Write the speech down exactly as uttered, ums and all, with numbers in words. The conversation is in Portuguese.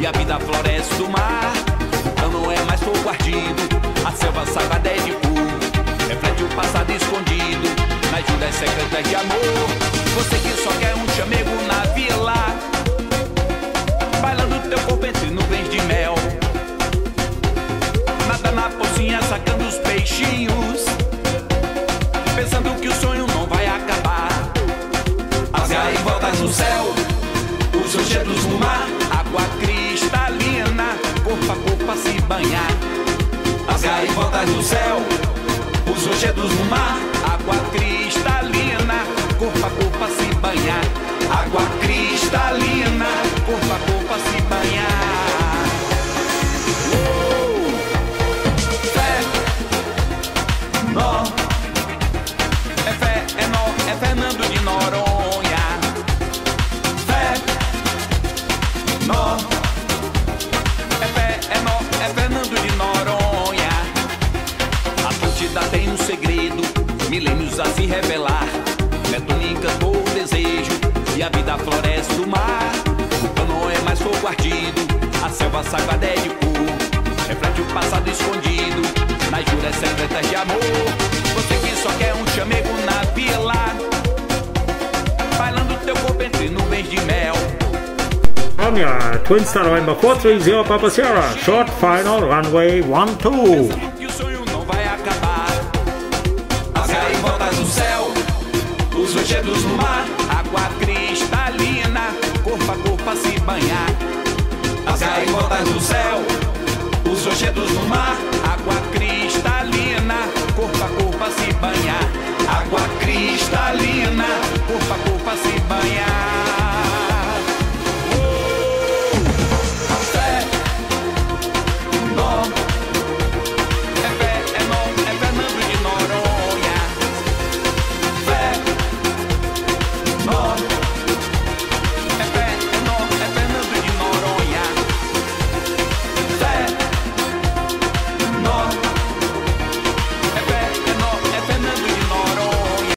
e a vida floresce do mar. Então não é mais fogo ardido, a selva sagrada é de fogo, reflete o passado escondido nas juras secretas de amor. Você que só quer um chamego na vila, bailando teu corpo entre nuvens de mel, nada na pocinha sacando os peixinhos, pensando que o sonho não vai acabar. As gaivotas no céu, os seus dedos no mar, água cristalina, corpo a corpo a se banhar. As gaivotas no céu, os seus dedos no mar, água cristalina, corpo a corpo a se banhar. Água cristalina, corpo a corpo a se banhar. Uh! Fé, nó, é fé, é nó, é Fernando de Noronha. Fé, nó, é fé, é nó, é Fernando de Noronha. A Atlântida tem um segredo, milênios a se revelar. Netuno encantou o desejo e a vida floresce do mar. Então não é mais fogo ardido, a selva sagrada é de fogo, reflete o passado escondido nas juras secretas de amor. Você que só quer um chamego na vila, bailando teu corpo entre nuvens de mel. Noronha, Twin Star November four three zero Papa Sierra, short final runway one two. Que o sonho não vai acabar. As gaivotas no céu, os rochedos no mar, água cristalina, corpo a corpo a se banhar. As gaivotas no céu, os rochedos no mar, água